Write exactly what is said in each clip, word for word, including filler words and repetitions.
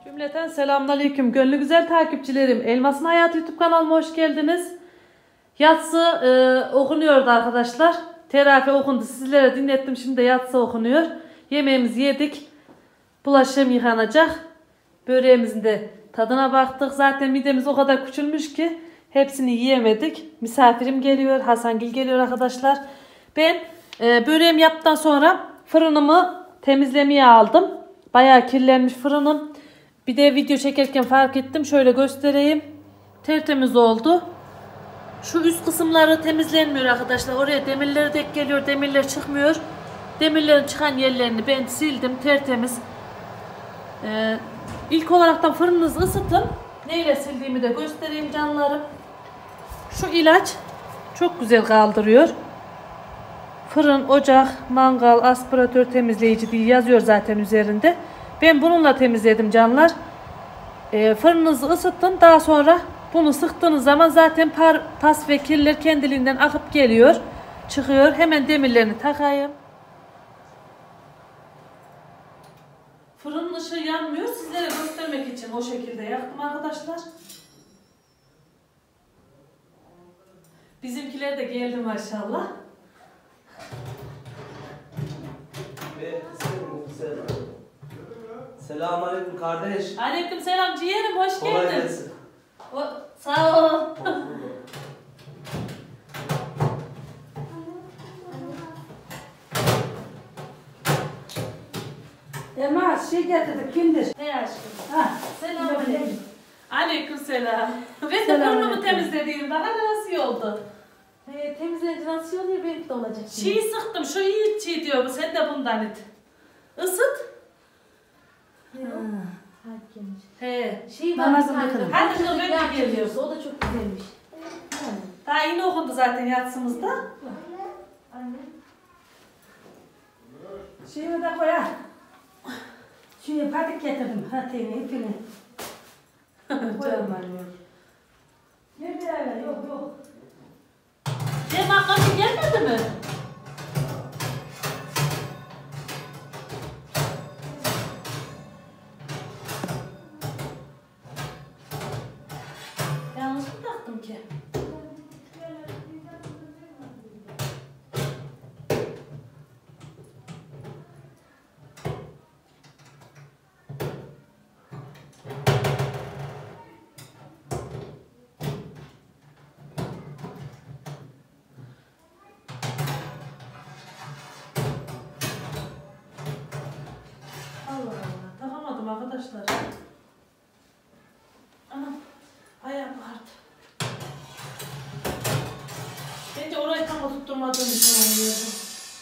Cümleten selamünaleyküm. Gönlü güzel takipçilerim. Elmasın Hayatı YouTube kanalıma hoş geldiniz. Yatsı e, okunuyordu arkadaşlar. Terafi okundu. Sizlere dinlettim. Şimdi de yatsı okunuyor. Yemeğimizi yedik. Bulaşığım yıkanacak. Böreğimizin de tadına baktık. Zaten midemiz o kadar küçülmüş ki hepsini yiyemedik. Misafirim geliyor. Hasangil geliyor arkadaşlar. Ben e, böreğimi yaptıktan sonra fırınımı temizlemeye aldım. Bayağı kirlenmiş fırınım. Bir de video çekerken fark ettim. Şöyle göstereyim. Tertemiz oldu. Şu üst kısımları temizlenmiyor arkadaşlar. Oraya demirleri dek geliyor. Demirler çıkmıyor. Demirlerin çıkan yerlerini ben sildim. Tertemiz. Ee, ilk olaraktan fırınınızı ısıtın. Neyle sildiğimi de göstereyim canlarım. Şu ilaç çok güzel kaldırıyor. Fırın, ocak, mangal, aspiratör temizleyici diye yazıyor zaten üzerinde. Ben bununla temizledim canlar. E, fırınınızı ısıtın. Daha sonra bunu sıktığınız zaman zaten par, pas ve kirler kendiliğinden akıp geliyor. Çıkıyor. Hemen demirlerini takayım. Fırının ışığı yanmıyor. Sizlere göstermek için o şekilde yaktım arkadaşlar. Bizimkiler de geldi maşallah. Selamünaleyküm kardeş. Aleykümselam ciğerim, hoş geldin. Kolay gelsin. O, sağ ol. Emma şey getirdik kindir. Hey aşkım. Ha, Selamünaleyküm. Aleykümselam. Ben de burnumu temizlediğim daha nasıl iyi oldu? He, temizlenince nasıl oluyor benimki de olacak. Çiğ sıktım, şu iyi çiğ diyor bu, sen de bundan et. Isıt. He. Şey Namazını var. kılın. Hadi kız ben de geliyoruz. O da çok güzelmiş. Daha yeni okundu zaten yatsımızda. Anne. Şeyimi de koyar. Şuraya patik getirdim. Hatayını, ipini. Canım annem. Nerede öyle? Yok yok. Cem ablam gelmedi mi? Yanlış mı taktım ki? Allah Allah, takamadım arkadaşlar. Anam, ayağım ağrıdı. Bence orayı tam oturtturmadığım için oluyordu.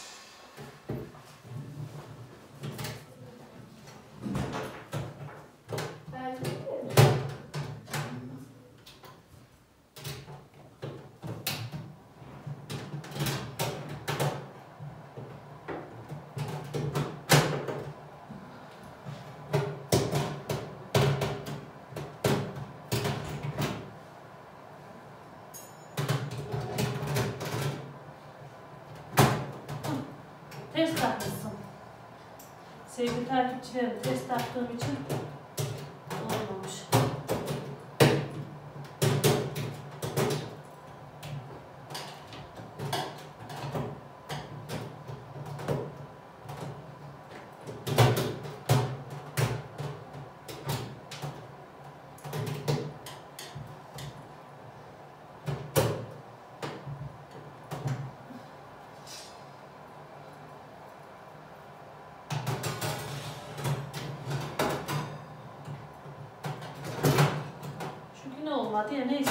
Ters takmışsın. Sevgili takipçilerim, ters taktığım için olmamış. Olmadı ya, neyse.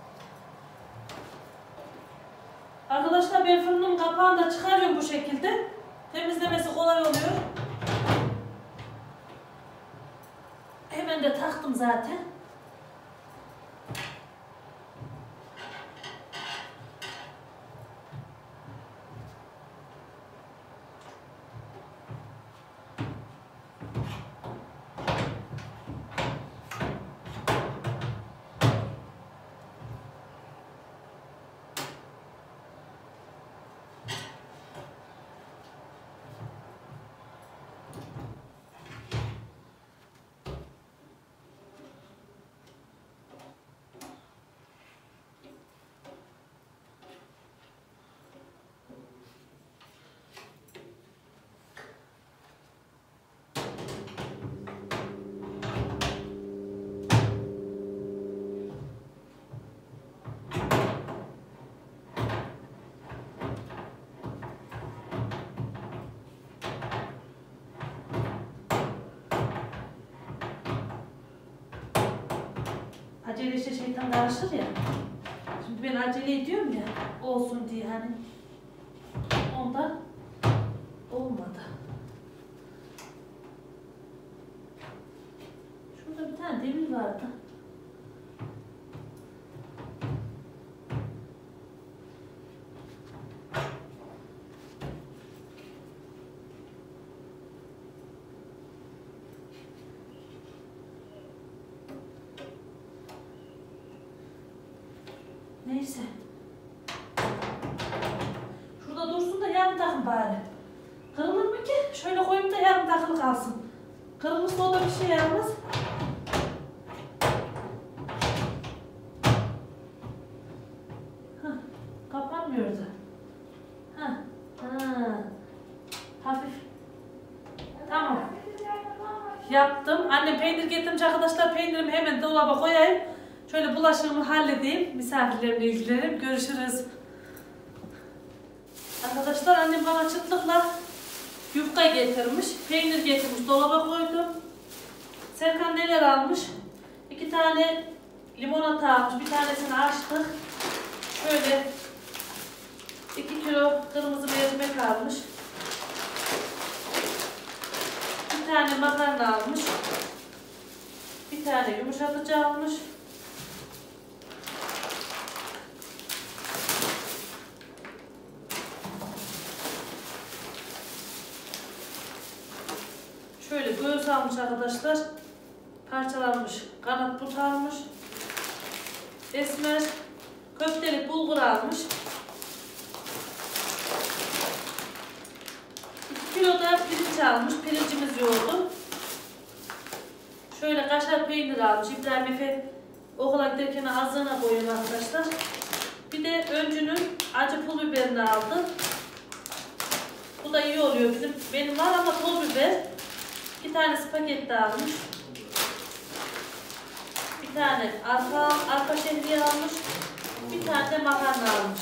Arkadaşlar ben fırının kapağını da çıkarıyorum bu şekilde. Temizlemesi kolay oluyor. Hemen de taktım zaten. Acele işte şeytan karışır ya. Şimdi ben acele ediyorum ya. Olsun diye hani. Ondan olmadı. Şurada bir tane demir vardı. Neyse. Şurada dursun da yarım takım bari. Kırılır mı ki? Şöyle koyayım da yarım takılı kalsın. Kırılırsa o da bir şey yaramaz. Hah, kapanmıyordu. Hah, ha. Hafif. Tamam. Yaptım. Annem peynir getirmiş arkadaşlar. Peynirimi hemen dolaba koyayım. Şöyle bulaşığımı halledeyim. Misafirlerimle ilgilenim. Görüşürüz. Arkadaşlar annem bana çıtlıkla yufka getirmiş. Peynir getirmiş. Dolaba koydum. Serkan neler almış? İki tane limonata almış. Bir tanesini açtık. Şöyle iki kilo kırmızı mercimek almış. Bir tane makarna almış. Bir tane yumuşatıcı almış. Şöyle göğüs almış arkadaşlar. Parçalanmış. Kanat but almış. Esmer köfteli bulgur almış. iki kilo da pirinç almış. Pirincimiz yoğurdu. Şöyle kaşar peynir almış. İbrahim Efe okula giderken azığına koyuyor arkadaşlar. Bir de öncünün acı pul biberini aldı. Bu da iyi oluyor bizim. Benim var ama pul biber. İki tane spagetti almış. Bir tane arpa, arpa şehriye almış. Bir tane de makarna almış.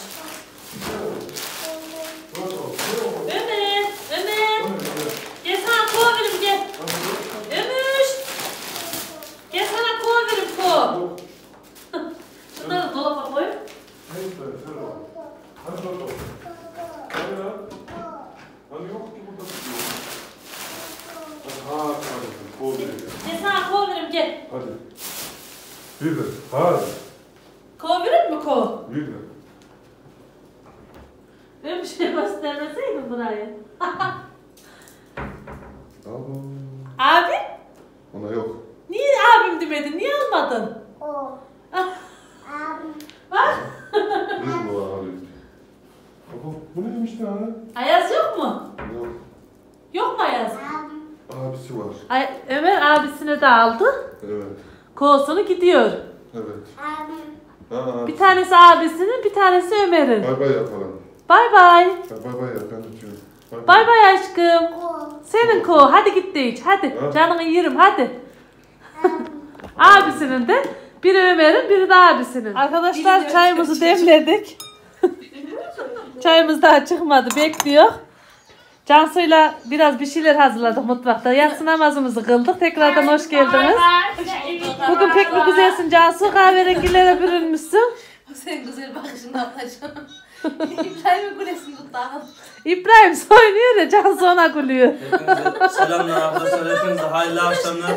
Ömer, Ömer. Gel sana kova vereyim gel. Ömüş. Gel sana kova vereyim kova. Şunları da dolaba koy. Gel sana kova vereyim gel. Hadi. Bir de. Hadi. Kova vereyim mi kova? Bir de. Ben bir şey göstermeseydim burayı. Tamam. Abi? Ona yok. Niye abim demedin? Niye almadın? O. Abim. Bak. Bir bu abi. Baba bu neymiş lan? Ayaz yok mu? Yok. Yok mu Ayaz? Abim. Abisi var. Ay, Ömer abisine de aldı. Evet. Kovsunu gidiyor. Evet. Abim. Ha, Bir tanesi abisinin, bir tanesi Ömer'in. bay bay yapalım. Bay bay. Ha, bay bay ya ben de diyorum. Bay bay aşkım. O. Senin ko. Hadi git de iç. Hadi. Ha. Canını yerim. Hadi. Abim. Abisinin de biri Ömer'in, biri de abisinin. Arkadaşlar çayımızı demledik. Çayımız daha çıkmadı. Bekliyor. Cansu'yla biraz bir şeyler hazırladık mutfakta. Yatsı namazımızı kıldık. Tekrardan hoş geldiniz. Bugün pek bir güzelsin Cansu. Kahverengilere bürünmüşsün. Sen güzel bakışını alacağım. İbrahim'in kulesini tutalım. İbrahim soyunuyor ya Cansu ona gülüyor. Hepinize selamlar arkadaşlar. Hepinize hayırlı akşamlar.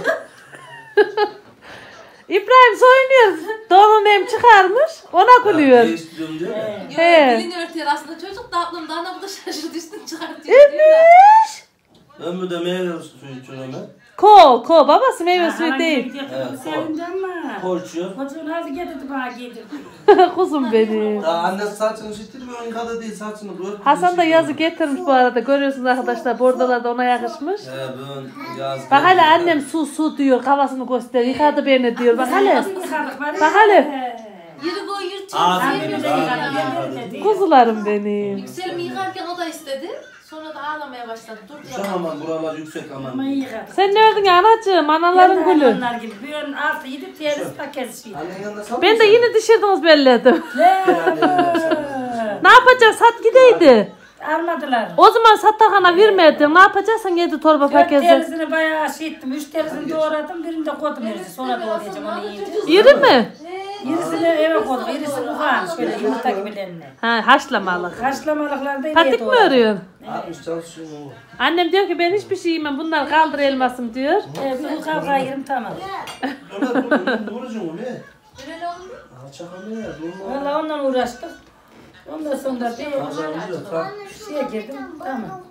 İbrahim soyunuyor. Donun hem çıkarmış. Ona gülüyor. Değiştiriyorum diyor ya. Yok He. dilini örtüyor aslında çocuk da ablam da ana bu da şaşırdı üstünü çıkartıyor. Ümüş. Ömrü de meyve suyu içiyor Ömer. Ko, ko babası meyve suyu değil. Evet, Sevindi ama. Koçuyor. Kocuğun hazır getirdi bana getirdi. Kuzum benim. Daha annesi saçını şiştirmiyor. Yıkadı değil saçını. Bırak. Hasan da yazı getirmiş bu arada. Görüyorsunuz arkadaşlar. Bordalar da ona yakışmış. He ben yaz. Bak hele annem su su diyor. Kafasını gösteriyor. Yıkadı beni diyor. Bak hele. Yıkadık var ya. Bak hele. Yürü koy yürütüyor. Abim Sevmiyor dedi. beni. Abim dedi. Kuzularım benim. Yükselimi yıkarken o da istedi. Sonra da ağlamaya başladı. Dur Şu aman buralar yüksek Ama aman. iyi yıkadık. Sen ne ördün anacığım? Anaların gülü. Onlar gibi. Bir ön altı yedi tiyerisi paketisi. Annen yanında sal. Ben de yine dışarıdınız belledim. Le. Ne yapacağız? Sat gideydi. Almadılar. O zaman Sattakana vermedin. Ne yapacaksın yedi torba Dört paketi? terizini bayağı şey ettim. Üç terizini doğradım. Birini de koydum erizi. Sonra doğrayacağım onu yiyeceğim. İri mi? İrisini eve koydum. İrisi ufak. Şöyle yumurta gibilerini. Ha, haşlamalık. Haşlamalıklar da iyiye Patik mi doğradım. örüyorsun? Altmış çalışıyorum oğlum. Annem diyor ki ben hiçbir şey yemem. Bunlar kaldır elmasım diyor. Evet, bir kavga yerim tamam. Ömer dur, dur vuracağım onu. Böyle olur mu? Alçak ne ya? Durma. Valla ondan uğraştık. Ondan sonra bir Pazar vuruyor. Tamam. şeye girdim. Tamam.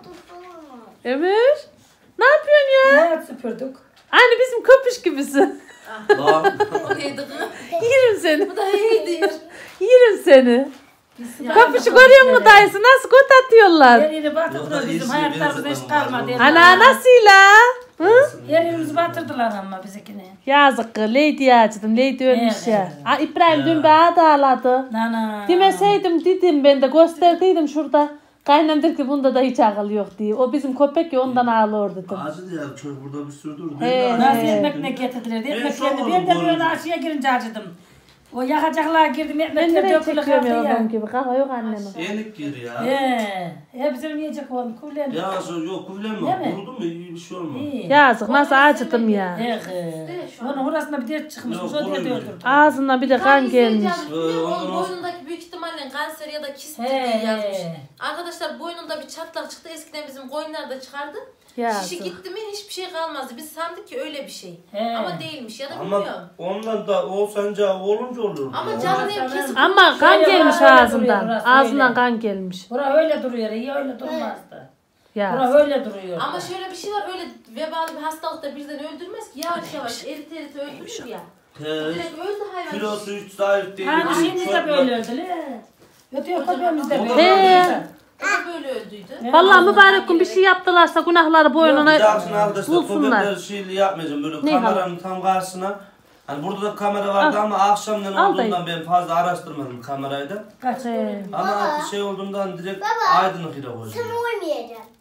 Ömür. Ne yapıyorsun ya? Hayat süpürdük. Aynı bizim köpüş gibisin. Lan. O neydi kız? Yerim seni. Bu da iyiydi. Yerim seni. Köpüşü görüyor musun dayısı? Nasıl göt atıyorlar? Her yeri batırdılar bizim hayatlarımızda hiç kalmadı. Ana nasıyla? Hı? Her yerimizi batırdılar ama bizikini. Yazık kız. Lady acıdım. Lady ölmüş Evet. ya. Aa, İbrahim dün bana da ağladı. Nana. Demeseydim dedim ben de gösterdiydim şurada. Kaynam dedi ki bunda da hiç akıl yok diye. O bizim köpek ya ondan ağlıyor dedim. Acıdı ya çocuk burada bir sürü durdu. He. Nasıl Evet. ekmek ne getirdiler? Ben Ekmeklerini çok ben de oldum, böyle doğru. aşıya girince acıdım. O yakacaklığa girdim Ben ekmekler nereye dökülü çekiyorum kaldı ya ya. babam gibi. Kafa yok annemin. Yenik gir ya. He. Hepsini yiyecek oğlum. Kulen. Ya şu yok kubilen Değil mi? mi? Vurdu mu iyi bir şey olmaz. İyi. Yazık nasıl acıdım ya. He kız. Onun orasında bir dert çıkmışmış. Yok, O dert oluyor. öldürdü. Ağzından bir de kan gelmiş. Ondan Onun boynundaki büyük ihtimalle kanser ya da kist diye He. yazmış. Arkadaşlar boynunda bir çatlak çıktı. Eskiden bizim koyunlarda çıkardı. Yazık. Şişi gitti mi hiçbir şey kalmazdı. Biz sandık ki öyle bir şey. He. Ama değilmiş ya da Ama bilmiyorum. ondan da o sence olunca olur. Ama ya. canlı ev kesip Ama kan Şöyle gelmiş bana öyle ağzından. duruyor, orası Ağzından öyle. kan gelmiş. Bura öyle duruyor. İyi öyle durmazdı. Bura Ya. öyle duruyor. ama şöyle bir şey var, öyle vebalı bir hastalıkta birden öldürmez ki, yavaş yavaş erite erite öldürür ya. He. Direkt öldü hayvan. Kilosu hiç zayıf değil. Hani bir şimdi de çocuk- böyle öldü. le. Ötüyor köpeğimiz de O da böyle. He. öldü. O da böyle öldüydü. Vallahi mübarek gün bir şey yaptılarsa günahları Bir boynuna dahakine arkadaşlar bulsunlar. köpekler şeyli yapmayacağım böyle Ne kameranın tam karşısına. Hani burada da kamera vardı Al. ama akşamdan Al olduğundan ben fazla araştırmadım kamerayı da. Kaç He. Ama şey olduğundan direkt aydınlık ile koydum. Sen uyumayacaksın.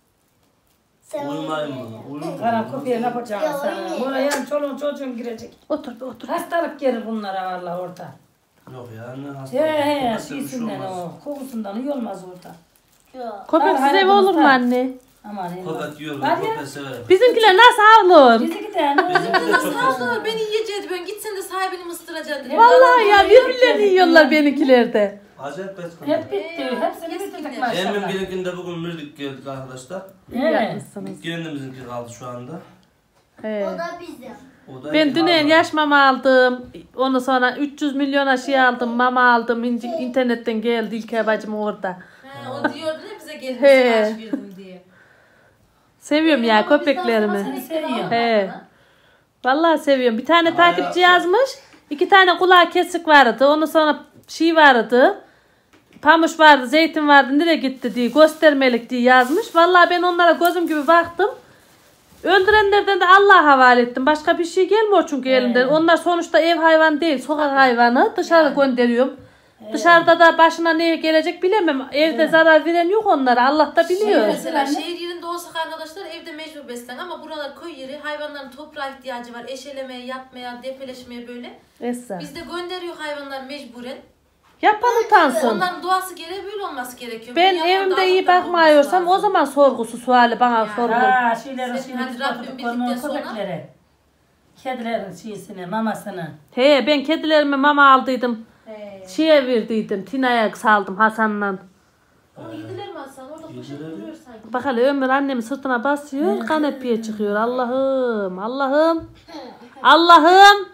Sen Uyumayın mı? Uyumayın. Kara köpeğe ne yapacaksın sana? Buraya çoluğun çocuğun girecek. Otur be otur. Hastalık gelir bunlara vallahi orada. Yok ya ne hasta. He he Köpekte bir şey şeysinden olmaz. o. Kokusundan iyi olmaz orada. Yok. Köpeksiz Hayır, ev olur mu hayır, anne? Aman iyi. Köpek yiyor Var ben ya. köpek severim. Bizimkiler nasıl avlur? Bizi giden. Bizim de Nasıl çok hastalar beni yiyeceğiz, ben gitsen de sahibini mıstıracaksın dedi. Vallahi ya birbirlerini yiyorlar benimkiler de. Acayip beskan. Hep bitti. Hepsini bitirdik Emmin maşallah. birikinde bugün müzik geldik arkadaşlar. İyi He. yapmışsınız. Kendimizinki kaldı şu anda. He. O da bizim. O da Ben iyi dün kaldı. yaş mama aldım. Ondan sonra üç yüz milyona şey aldım. Mama aldım. İnci- internetten geldi İlker bacım orada. He, o diyordu ya bize gelin He. sipariş verdim diye. Seviyorum ya Ama bizden sonra köpeklerimi. seni Seviyorum. He. Vallahi seviyorum. Bir tane Ama takipçi ya- yazmış. İki tane kulağı kesik vardı. Ondan sonra şey vardı. Pamuç vardı, zeytin vardı. Nereye gitti diye göstermelik diye yazmış. Vallahi ben onlara gözüm gibi baktım. Öldürenlerden de Allah'a havale ettim. Başka bir şey gelmiyor çünkü elimden. Onlar sonuçta ev hayvanı değil, sokak hayvanı. Dışarı gönderiyorum. Dışarıda da başına ne gelecek bilemem. Evde zarar veren yok onlara. Allah da biliyor. Mesela şehir yerinde olsak arkadaşlar evde mecbur beslen ama buralar köy yeri, hayvanların toprağa ihtiyacı var. Eşelemeye, yatmaya, depeleşmeye böyle. Esra. Bizde gönderiyor hayvanlar mecburen. Yapan utansın. Onların doğası gereği böyle olması gerekiyor. Ben Bunun evimde yanında iyi Allah'tan bakmıyorsam olması o zaman sorgusu suali bana sorgu. Ha şeyleri Sen şimdi hadi biz Rabbim baktık bildikten onun sonra- köpeklere. Kedilerin şeysini, mamasını. He ben kedilerime mama aldıydım. He. Şeye verdiydim. Tina'ya saldım Hasan'la. Onu yediler mi Hasan? Orada poşet duruyor sanki. Bak hele Ömür annemin sırtına basıyor. Kanepeye çıkıyor. Allah'ım. Allah'ım. Allah'ım.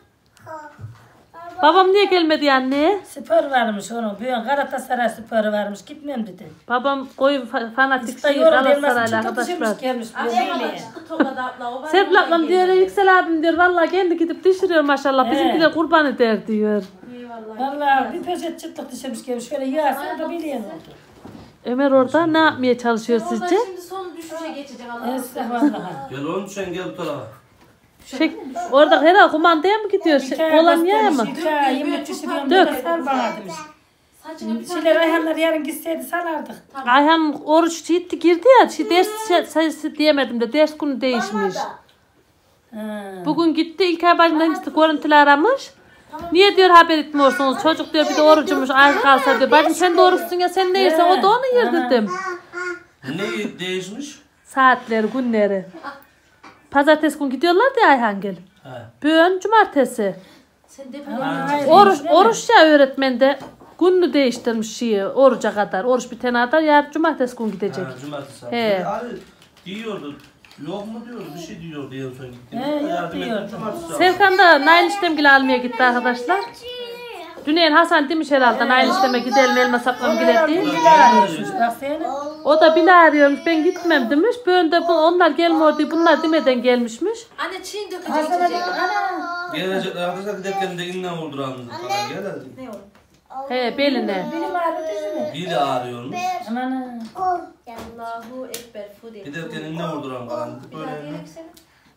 Babam niye gelmedi anne? Spor varmış onun. Büyük Galatasaray sporu varmış. Gitmem dedi. Babam koyu fa- fanatik İşte şey yorul elması Galatasaraylı çıktı arkadaşlar. düşürmüş gelmiş. Akşama Böyle. çıktı tokadı abla. O var Serpil ya, ablam ona diyor geldi. Yüksel abim diyor vallahi kendi gidip düşürüyor maşallah. He. Bizimkiler kurban eder diyor. Eyvallah. Vallahi bir poşet çıtlık düşürmüş gelmiş. Şöyle yağsın da biliyor oldu. Ömer orada ne yapmaya çalışıyor Oradan sizce? şimdi son düşüşe geçecek Allah. Estağfurullah. Gel oğlum sen gel bu tarafa. Şey, orada herhalde kumandaya mı gidiyor? Şey, olan yer mi? Hikaye yemek pişiriyorum. Dök. Dök. Sar bana demiş. Saçını bir Şeyler Ayhanlar yarın gitseydi salardık. Ayhan oruç gitti girdi ya. Şey, ders şey- sayısı diyemedim de ders günü değişmiş. Ha. Bugün gitti ilk ay bacımdan gitti görüntülü aramış. Niye diyor haber etmiyorsunuz? Çocuk diyor bir de orucumuş az kalsa diyor. Bacım sen de oruçsun ya sen ne yersen o da onu yer dedim. Ne değişmiş? Saatleri, günleri. Pazartesi gün gidiyorlar ya Ayhangil. He. Bugün cumartesi. Sen de Hayır, Oruç, değil mi? oruç ya öğretmen de gününü değiştirmiş şeyi oruca kadar. Oruç bitene kadar yarın cumartesi gün gidecek. Ha, cumartesi. He. Abi diyordu. Yok mu diyordu? Bir şey diyordu en son gittiğimizde. He, yok Yardım ettim, diyordu. cumartesi aldım. Serkan da Nail işlemgili almaya gitti arkadaşlar. Düneyin Hasan demiş herhalde Nail işleme gidelim elma saplam gidelim diye. Bak seni. O da bile arıyormuş ben gitmem demiş. Böyle de bu, onlar gelmiyor diye bunlar demeden gelmişmiş. Anne çiğ dökecek Hasan'a içecek. bak. Ana. Gelecekler arkadaşlar giderken de inden vurdurandı. Gel hadi. Ne olur? He beline. Benim ağrı dizimi. Biri ağrıyormuş. Aman. Allahu Ekber Fude. Giderken inden vurduran kalan. Bir daha Böyle. diyelim seni.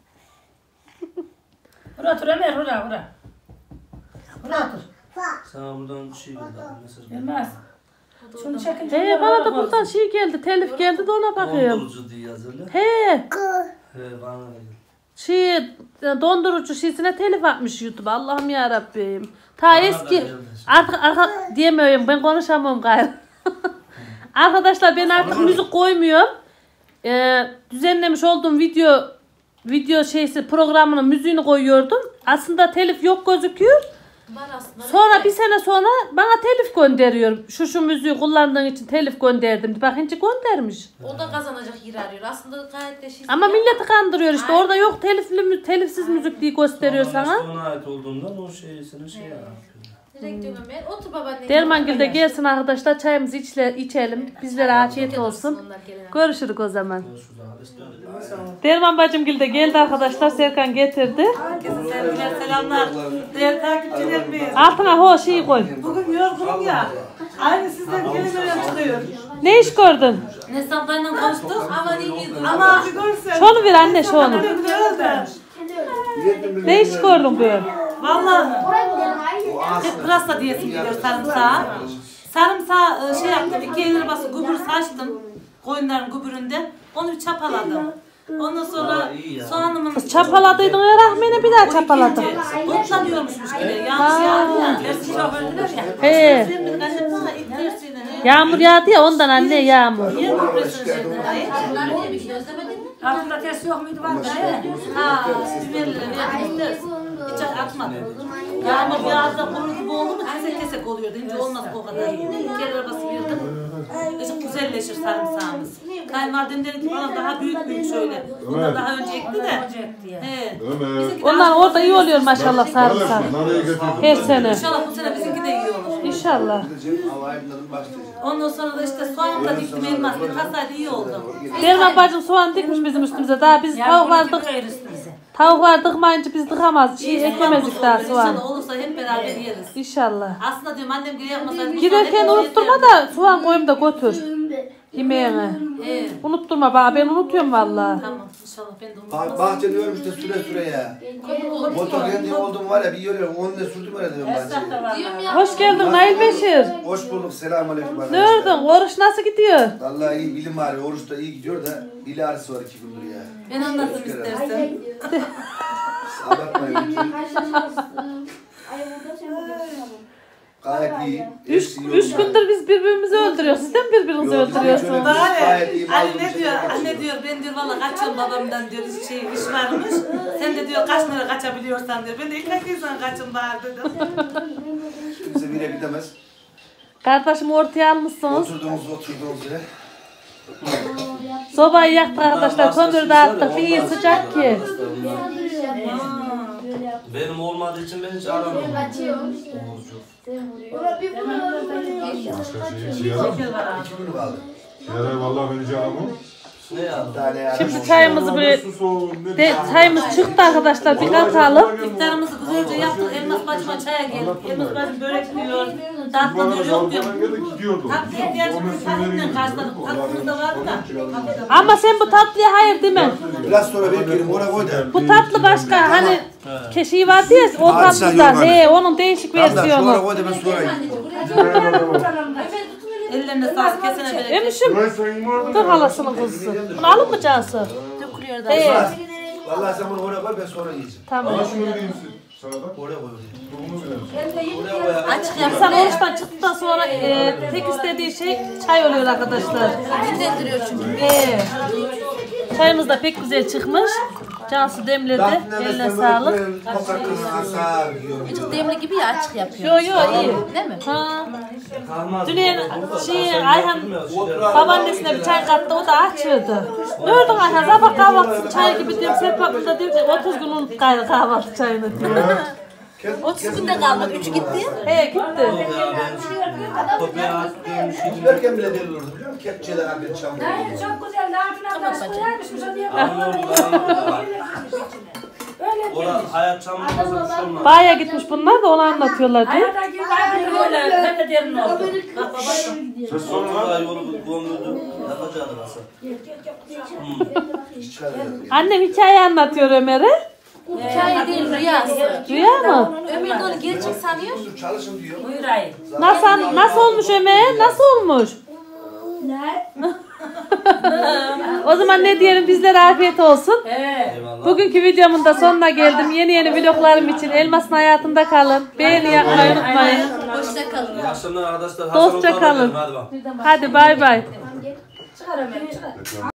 Bura otur Ömer, bura, bura. Bura otur. Sana buradan bir şey geldi. Mesaj geldi. Gelmez. Şunu çekin. He bana da buradan şey geldi telif geldi de ona bakıyorum. Dondurucu diye yazılı. He He bana da geldi. şey dondurucu şeysine telif atmış YouTube. Allah'ım ya Rabbim. Ta Bana da eski geldi. arka, arka diyemiyorum ben konuşamam gayrı. Arkadaşlar ben artık müzik koymuyorum. Ee, düzenlemiş olduğum video video şeysi programının müziğini koyuyordum. Aslında telif yok gözüküyor. Var aslında. Sonra bir sene sonra bana telif gönderiyor. Şu şu müziği kullandığın için telif gönderdim. Bak hiç göndermiş. O da kazanacak yer arıyor. Aslında gayet de şey. Ama milleti kandırıyor işte. Orada yok telifli mü- telifsiz müzik diye gösteriyor Sonra sana. işte ona ait olduğundan o şeysini şey yapıyor. Direkt diyorum Ömer. Otur babaanne. Dermangil'de gelsin arkadaşlar çayımızı içle, içelim. Bizlere afiyet olsun. Onlar gelene. Görüşürük o zaman. Şurada arkadaşlar. Derman bacımgil de geldi arkadaşlar. Serkan getirdi. Herkese sevgiler, selamlar. Değerli takipçilerimiz. Altına ho şeyi koy. Bugün yorgunum ya. Aynı sizden kelimeler çıkıyor. Ne iş gördün? Neslihan'la konuştuk. Aman iyi. Ama bir görsen. Şunu ver anne şunu. Güzel de. Ne iş gördün böyle? Valla. Bir pırasa diyesim geliyor sarımsağı. Sarımsağı e, şey yaptım. iki elleri bası gübür saçtım. Koyunların gübüründe. Onu bir çapaladım. Ondan sonra Aa, iyi ya. soğanımın... Çapaladıydın ya rahmine bir daha çapaladın. Otlanıyormuşmuş gibi. Yanlış yağdı ya. Tersi şofördüler ya. He. Sevmedik annem sana itlersin. Yağmur yağdı ya ondan anne yağmur. Niye kompresyon şeyden dayı? Bunlar niye bir kilo özlemedin mi? Altında tersi yok muydu vardı? He. Ha, biberleri verdiğimizde hiç atmadım. Yağmur yağda kurur gibi oldu mu kesek kesek oluyor. Deyince olmaz o kadar. Kel arabası girdim. Çok güzelleşir sarımsağımız. Kayınvalidem dedi ki bana daha büyük büyük şöyle. Bunlar daha önce ekti de. He. Ömer. Onlar orada iyi oluyor maşallah sarımsak. Nereye getirdin? Her sene. İnşallah bu sene bizimki de iyi olur. İnşallah. Ondan sonra da işte soğan da diktim elmas. Bir kasaydı iyi oldu. Derman bacım soğan dikmiş bizim üstümüze. Daha biz tavuklar dık, tavuklar dıkmayınca biz dıkamaz. Şey eklemezdik daha soğan. İnşallah olursa hep beraber yeriz. İnşallah. Aslında diyorum annem gibi yapmasaydı. Giderken unutturma da soğan koyayım da götür. Yemeğine. He. Unutturma bana ben unutuyorum vallahi. Tamam inşallah ben de Bah unutmam. bahçe diyormuş da süre süre ya. Motor kendim oldum var ya bir yürüyorum onunla sürdüm öyle diyorum bahçeye. Diyorum ya. Hoş geldin Nail Beşir. Hoş bulduk selamünaleyküm Ne arkadaşlar. ördün? Oruç nasıl gidiyor? Vallahi iyi bilim ağrıyor oruç da iyi gidiyor da dili ağrısı var iki gündür ya. Ben anlatayım istersen. Abartmayın lütfen. Gayet iyi. Üç, Hepsi iyi üç oldu. gündür biz birbirimizi öldürüyoruz. Siz de mi birbirinizi Yok, biz hiç öyle öldürüyorsunuz? bir- Bana Gayet iyi, ne? Anne mazlum ne bir diyor? şey Anne kaçıyor. diyor ben diyor valla kaçıyorum babamdan diyor şey iş varmış. Sen de diyor kaç lira kaçabiliyorsan diyor. Ben de ilk hakikaten kaçın bari dedim. Kimse bile gidemez. Kardeşim ortaya almışsınız. Oturduğumuz oturduğumuz yere. Sobayı yaktık arkadaşlar. Kömürü dağıttık. İyi sıcak ki. Benim olmadığı için ben hiç aramam. Başka şey işe yarar mı? İki gün kaldı. Yarar vallahi beni canımı. Ne ya? Bir tane yani. Şimdi çayımızı böyle Sus o, ne- de, çayımız çıktı arkadaşlar. Bir katalım. İftarımızı güzelce yaptık. Elmas bacıma çaya geldik. Elmas bacım börek diyor. Tatlı diyor yok diyor. Gidiyordu. Tatlı ihtiyacımızı tatlıyla karşıladık. Tatlımız da vardı da. Ama sen bu tatlıya hayır değil mi? Biraz sonra bekleyelim oraya koy da. Bu tatlı başka. Hani keşiği vardı ya o Hadise tatlıdan. yok hani. He onun değişik Tamam da sonra versiyonu. koy da ben sonra yiyeceğim. Ellerine sağlık kesene bereket. Emişim. Ulan sen yiyeyim oradan. Dur halasının kuzusu. Bunu alın mı Cansu? Dökülüyor da. He. Vallahi sen bunu oraya koy ben sonra yiyeceğim. Tamam. Bana şunu vereyim size. Sağda. Oraya koy. Bunu bilelim. Oraya koy. Açık İnsan yapıyor. oruçtan çıktıktan sonra e, tek istediği şey çay oluyor arkadaşlar. Dinlendiriyor çünkü. Ee, çayımız da pek güzel çıkmış. Cansu demledi. Eline sağlık. Toprak kızı sağ diyor. Azıcık demli gibi ya açık yapıyor. Yo yo iyi. Değil mi? Ha. Kalmaz. Dün şey Sen Ayhan götürmüyor. babaannesine bir çay kattı, o da açıyordu. Gördün Ayhan sabah kahvaltısı çay gibi diyorum, Serpap'ta diyorum ki otuz gün unut gayrı kahvaltı çayını diyor. otuz günde kaldı. üç gitti. He gitti. Yok ya ben kopya attığım şey. Giderken bile deli olurdu biliyor musun? Kepçeler abi çamur. Hayır çok güzel. Altına taş koyarmışmış o diye. Anlıyorum anlıyorum. Orada hayat çamurda satış olmaz. Baya gitmiş bunlar da onu anlatıyorlar diyor. Hayata gibi hayata Böyle ben de derin oldu. Bak baba. Ses sorun Sonra lan. yolu gömüldü. Yapacaktı nasıl? Hiç çıkardı. Annem hikaye anlatıyor Ömer'e. Hikaye değil rüyası. Rüya mı? Ömür de onu gerçek sanıyor. Dur çalışın diyor. Buyur ayı. Nasıl, nasıl olmuş Ömer? Nasıl olmuş? Ne? O zaman ne diyelim, bizlere afiyet olsun. He. Eyvallah. Bugünkü videomun da sonuna geldim. Yeni yeni vloglarım için Elmas'ın hayatında kalın. Beğeni yapmayı unutmayın. Hoşça kalın. İyi akşamlar arkadaşlar. Dostça Hasan Usta kalın. verelim, hadi bak. Hadi bay bay. Çıkar Ömer çıkar.